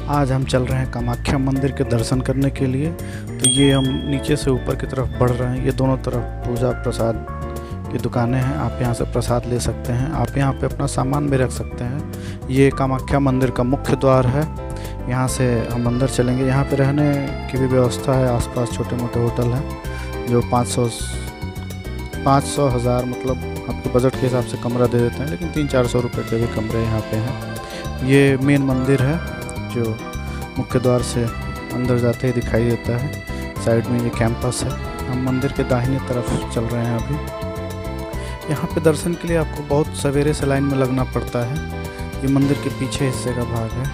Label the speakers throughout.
Speaker 1: आज हम चल रहे हैं कामाख्या मंदिर के दर्शन करने के लिए। तो ये हम नीचे से ऊपर की तरफ बढ़ रहे हैं। ये दोनों तरफ पूजा प्रसाद की दुकानें हैं। आप यहाँ से प्रसाद ले सकते हैं। आप यहाँ पे अपना सामान भी रख सकते हैं। ये कामाख्या मंदिर का मुख्य द्वार है। यहाँ से हम अंदर चलेंगे। यहाँ पे रहने की भी व्यवस्था है। आसपास छोटे मोटे होटल हैं जो 500 1000 मतलब आपके बजट के हिसाब से कमरा दे देते हैं, लेकिन 300-400 रुपये के भी कमरे यहाँ पे हैं। ये मेन मंदिर है जो मुख्य द्वार से अंदर जाते ही दिखाई देता है। साइड में ये कैंपस है। हम मंदिर के दाहिनी तरफ चल रहे हैं अभी। यहाँ पे दर्शन के लिए आपको बहुत सवेरे से लाइन में लगना पड़ता है। ये मंदिर के पीछे हिस्से का भाग है।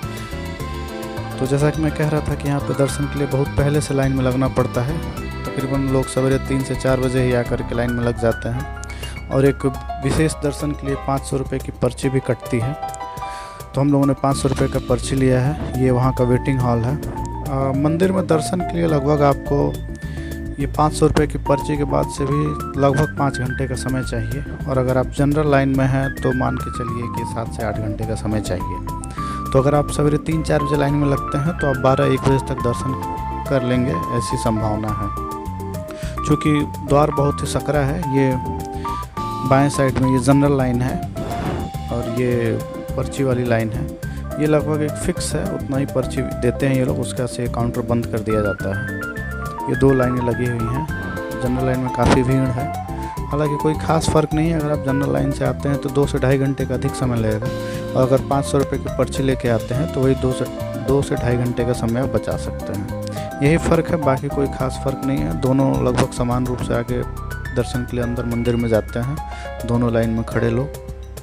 Speaker 1: तो जैसा कि मैं कह रहा था कि यहाँ पे दर्शन के लिए बहुत पहले से लाइन में लगना पड़ता है। तकरीबन लोग सवेरे 3 से 4 बजे ही आकर के लाइन में लग जाते हैं। और एक विशेष दर्शन के लिए 500 रुपये की पर्ची भी कटती है। तो हम लोगों ने 500 रुपये का पर्ची लिया है। ये वहाँ का वेटिंग हॉल है। मंदिर में दर्शन के लिए लगभग आपको ये 500 रुपये की पर्ची के बाद से भी लगभग 5 घंटे का समय चाहिए। और अगर आप जनरल लाइन में हैं तो मान के चलिए कि 7 से 8 घंटे का समय चाहिए। तो अगर आप सवेरे 3-4 बजे लाइन में लगते हैं तो आप 12-1 बजे तक दर्शन कर लेंगे, ऐसी संभावना है। चूँकि द्वार बहुत ही सकरा है। ये बाएं साइड में ये जनरल लाइन है और ये पर्ची वाली लाइन है। ये लगभग एक फिक्स है, उतना ही पर्ची देते हैं ये लोग, उसका से काउंटर बंद कर दिया जाता है। ये 2 लाइनें लगी हुई हैं। जनरल लाइन में काफ़ी भीड़ है। हालांकि कोई ख़ास फ़र्क नहीं है। अगर आप जनरल लाइन से आते हैं तो 2 से ढाई घंटे का अधिक समय लगेगा, और अगर 500 रुपये की पर्ची लेके आते हैं तो वही 2 से ढाई घंटे का समय आप बचा सकते हैं। यही फ़र्क है, बाकी कोई ख़ास फ़र्क नहीं है। दोनों लगभग समान रूप से आगे दर्शन के लिए अंदर मंदिर में जाते हैं। दोनों लाइन में खड़े लोग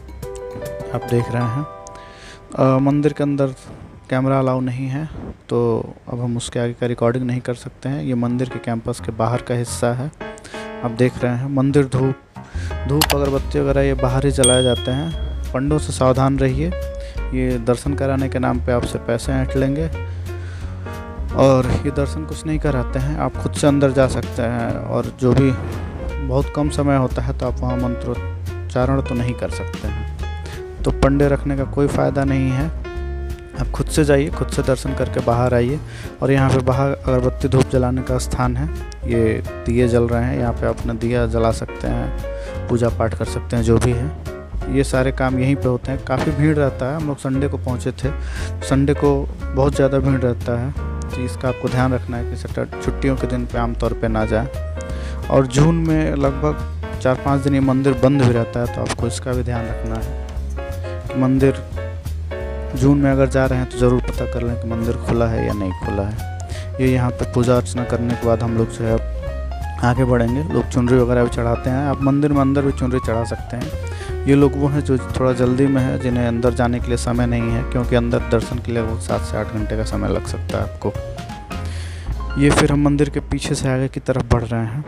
Speaker 1: आप देख रहे हैं। मंदिर के अंदर कैमरा अलाउ नहीं है, तो अब हम उसके आगे का रिकॉर्डिंग नहीं कर सकते हैं। ये मंदिर के कैंपस के बाहर का हिस्सा है। आप देख रहे हैं मंदिर धूप अगरबत्ती वगैरह ये बाहर ही जलाए जाते हैं। पंडों से सावधान रहिए। ये दर्शन कराने के नाम पे आपसे पैसे ऐंठ लेंगे, और ये दर्शन कुछ नहीं कराते हैं। आप खुद से अंदर जा सकते हैं, और जो भी बहुत कम समय होता है तो आप वहाँ मंत्रोच्चारण तो नहीं कर सकते हैं। तो पंडे रखने का कोई फ़ायदा नहीं है। आप खुद से जाइए, खुद से दर्शन करके बाहर आइए। और यहाँ पे बाहर अगरबत्ती धूप जलाने का स्थान है। ये दिए जल रहे हैं। यहाँ पे अपना दिया जला सकते हैं, पूजा पाठ कर सकते हैं, जो भी है। ये सारे काम यहीं पे होते हैं। काफ़ी भीड़ रहता है। हम लोग संडे को पहुँचे थे। संडे को बहुत ज़्यादा भीड़ रहता है, तो इसका आपको ध्यान रखना है कि छुट्टियों के दिन पे आमतौर पे ना जाएं। और जून में लगभग 4-5 दिन ये मंदिर बंद भी रहता है, तो आपको इसका भी ध्यान रखना है कि मंदिर जून में अगर जा रहे हैं तो ज़रूर पता कर लें कि मंदिर खुला है या नहीं खुला है। ये यहाँ पे पूजा अर्चना करने के बाद हम लोग जो है आगे बढ़ेंगे। लोग चुनरी वगैरह भी चढ़ाते हैं। आप मंदिर में अंदर भी चुनरी चढ़ा सकते हैं। ये लोग वो हैं जो थोड़ा जल्दी में है, जिन्हें अंदर जाने के लिए समय नहीं है, क्योंकि अंदर दर्शन के लिए वो 7 से 8 घंटे का समय लग सकता है आपको। ये फिर हम मंदिर के पीछे से आगे की तरफ बढ़ रहे हैं,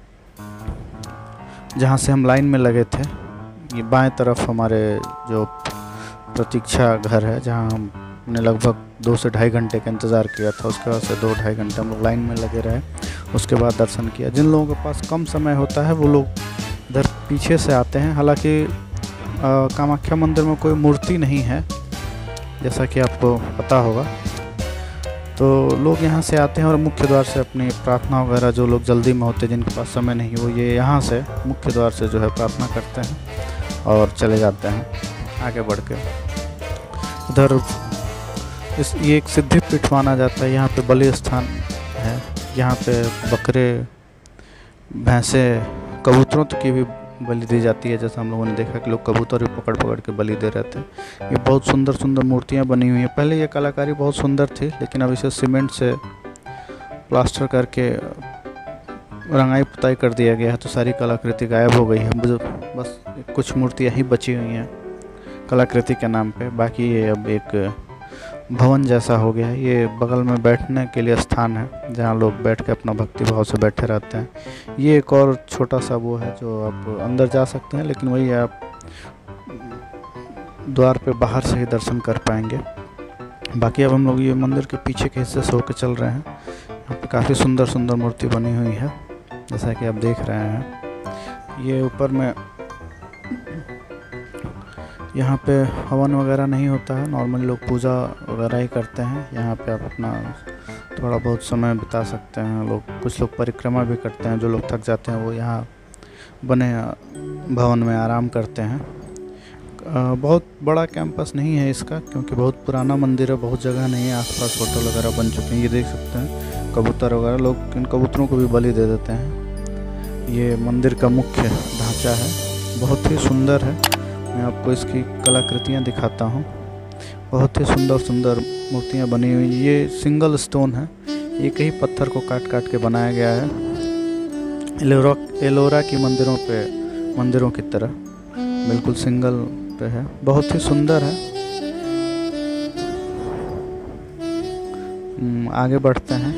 Speaker 1: जहाँ से हम लाइन में लगे थे। ये बाएं तरफ हमारे जो प्रतीक्षा घर है, जहाँ हमने लगभग 2 से ढाई घंटे का इंतज़ार किया था। उसके बाद से 2-2.5 घंटे हम लोग लाइन में लगे रहे। उसके बाद दर्शन किया। जिन लोगों के पास कम समय होता है वो लोग इधर पीछे से आते हैं। हालांकि कामाख्या मंदिर में कोई मूर्ति नहीं है, जैसा कि आपको पता होगा। तो लोग यहाँ से आते हैं और मुख्य द्वार से अपनी प्रार्थना वगैरह, जो लोग जल्दी में होते हैं, जिनके पास समय नहीं, वो ये यहाँ से मुख्य द्वार से जो है प्रार्थना करते हैं और चले जाते हैं आगे बढ़ के। इधर ये एक सिद्धिपीठ माना जाता है। यहाँ पे बलि स्थान है। यहाँ पे बकरे, भैंसे, कबूतरों तक की भी बलि दी जाती है। जैसा हम लोगों ने देखा कि लोग कबूतर भी पकड़ के बलि दे रहे थे। ये बहुत सुंदर सुंदर मूर्तियाँ बनी हुई हैं। पहले ये कलाकारी बहुत सुंदर थी, लेकिन अब इसे सीमेंट से प्लास्टर करके रंगाई पुताई कर दिया गया है, तो सारी कलाकृति गायब हो गई है। बस कुछ मूर्तियाँ ही बची हुई हैं कलाकृति के नाम पे। बाकी ये अब एक भवन जैसा हो गया है। ये बगल में बैठने के लिए स्थान है, जहाँ लोग बैठ के अपना भक्ति भाव से बैठे रहते हैं। ये एक और छोटा सा वो है जो आप अंदर जा सकते हैं, लेकिन वही आप द्वार पे बाहर से ही दर्शन कर पाएंगे। बाकी अब हम लोग ये मंदिर के पीछे के हिस्से से होकर चल रहे हैं। यहाँ पे काफ़ी सुंदर सुंदर मूर्ति बनी हुई है, जैसा कि आप देख रहे हैं। ये ऊपर में यहाँ पे हवन वगैरह नहीं होता है, नॉर्मली लोग पूजा वगैरह ही करते हैं। यहाँ पे आप अपना थोड़ा बहुत समय बिता सकते हैं। कुछ लोग परिक्रमा भी करते हैं। जो लोग थक जाते हैं वो यहाँ बने भवन में आराम करते हैं। बहुत बड़ा कैंपस नहीं है इसका, क्योंकि बहुत पुराना मंदिर है, बहुत जगह नहीं है। आसपास होटल वगैरह बन चुके हैं। ये देख सकते हैं कबूतर वगैरह, लोग इन कबूतरों को भी बलि दे देते हैं। ये मंदिर का मुख्य ढांचा है, बहुत ही सुंदर है। मैं आपको इसकी कलाकृतियाँ दिखाता हूँ। बहुत ही सुंदर सुंदर मूर्तियाँ बनी हुई। ये सिंगल स्टोन है, एक ही पत्थर को काट काट के बनाया गया है, एलोरा की मंदिरों की तरह बिल्कुल सिंगल पे है। बहुत ही सुंदर है। आगे बढ़ते हैं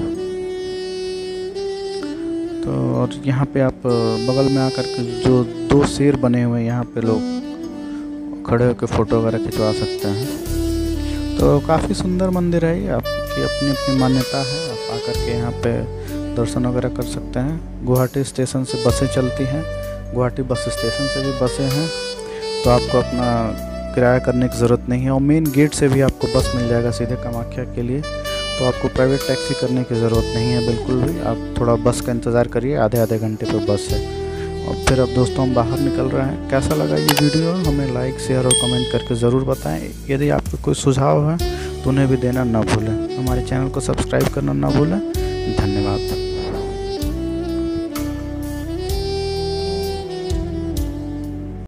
Speaker 1: तो, और यहाँ पे आप बगल में आकर के जो 2 शेर बने हुए हैं, यहाँ पे लोग खड़े होकर फ़ोटो वगैरह खिंचवा सकते हैं। तो काफ़ी सुंदर मंदिर है ये, आपकी अपनी अपनी मान्यता है। आप आकर के यहाँ पे दर्शन वगैरह कर सकते हैं। गुवाहाटी स्टेशन से बसें चलती हैं, गुवाहाटी बस स्टेशन से भी बसें हैं, तो आपको अपना किराया करने की ज़रूरत नहीं है। और मेन गेट से भी आपको बस मिल जाएगा सीधे कामाख्या के लिए, तो आपको प्राइवेट टैक्सी करने की ज़रूरत नहीं है बिल्कुल भी। आप थोड़ा बस का इंतज़ार करिए, आधे घंटे पे बस है। और फिर अब दोस्तों हम बाहर निकल रहे हैं। कैसा लगा ये वीडियो हमें लाइक शेयर और कमेंट करके ज़रूर बताएं। यदि आपको कोई सुझाव है तो उन्हें भी देना ना भूलें। हमारे चैनल को सब्सक्राइब करना ना भूलें। धन्यवाद।